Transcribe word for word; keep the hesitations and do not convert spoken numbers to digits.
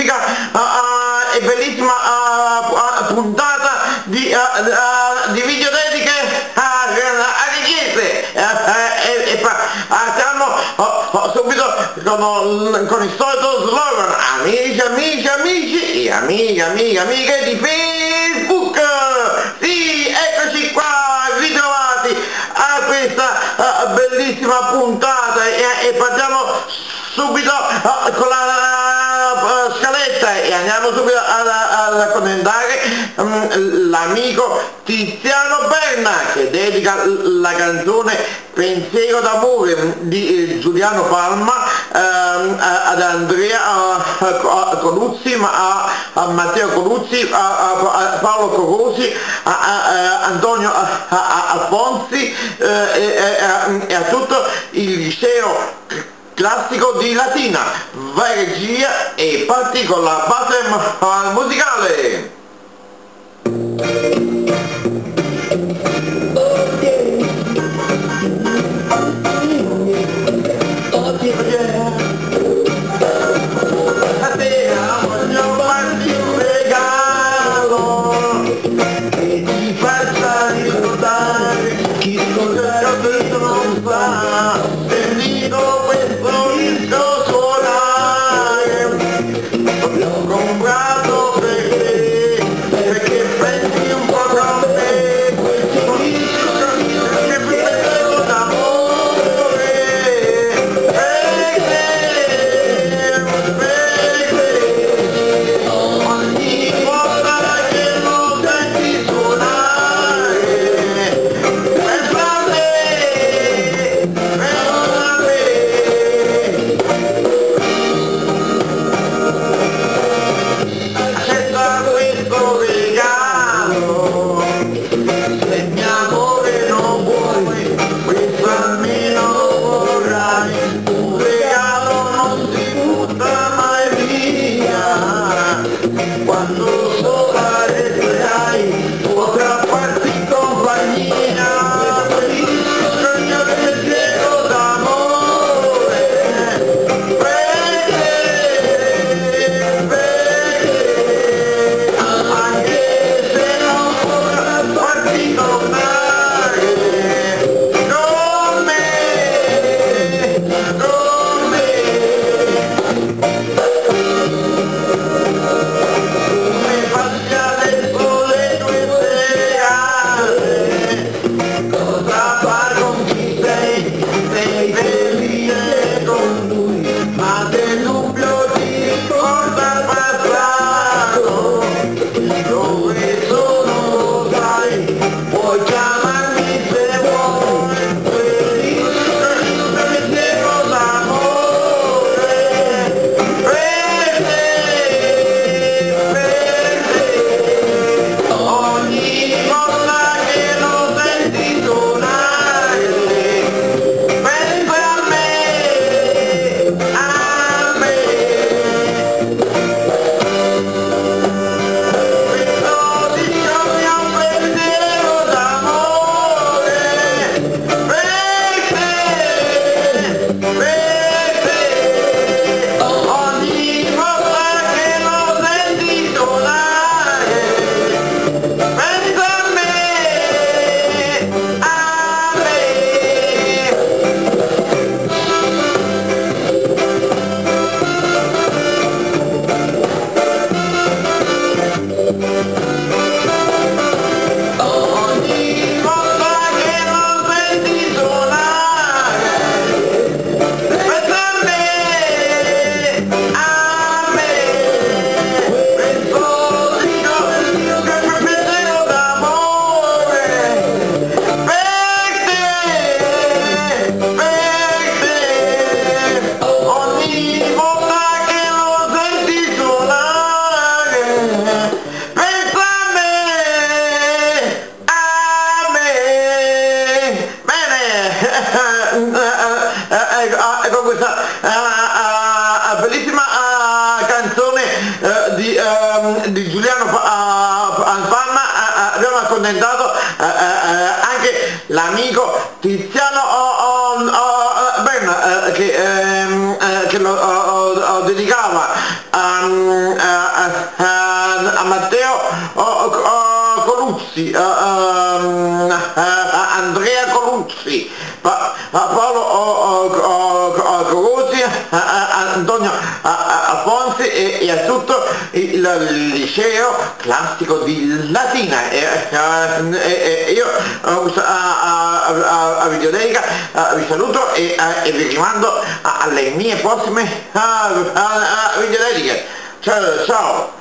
fantastica uh, uh, e bellissima uh, uh, puntata di, uh, uh, di video dediche a, a richieste uh, uh, e, e partiamo uh, uh, subito con, con il solito slogan: amici, amici, amici e amiche, amiche, amiche di Facebook. Sì, eccoci qua, ritrovati a questa uh, bellissima puntata e, e partiamo subito uh, con la uh, scaletta e andiamo subito a commentare um, l'amico Tiziano Berna, che dedica la canzone Pensiero d'amore di eh, Giuliano Palma ehm, ad Andrea uh, Coluzzi, ma a, a Matteo Coluzzi, a, a, a Paolo Corosi, a, a, a Antonio a, a, Alfonsi eh, e, e, a, e a tutto il liceo classico di Latina. Vai regia e parti con la base musicale. Ecco questa uh, uh, bellissima uh, canzone uh, di, uh, di Giuliano uh, Palma. Uh, abbiamo accontentato uh, uh, anche l'amico Tiziano oh, oh, oh, Berna uh, che, um, uh, che lo uh, uh, dedicava a um, uh, uh, a Matteo uh, uh, Coluzzi, uh, um, uh, Andrea Coluzzi, pa Paolo uh, uh, uh, Coluzzi, uh, uh, Antonio uh, uh, Fonsi e, e a tutto il, il liceo classico di Latina. E, uh, e, e io uh, a, a, a Videoteca uh, vi saluto e, uh, e vi rimando alle mie prossime uh, uh, uh, videoteche. Ciao, ciao!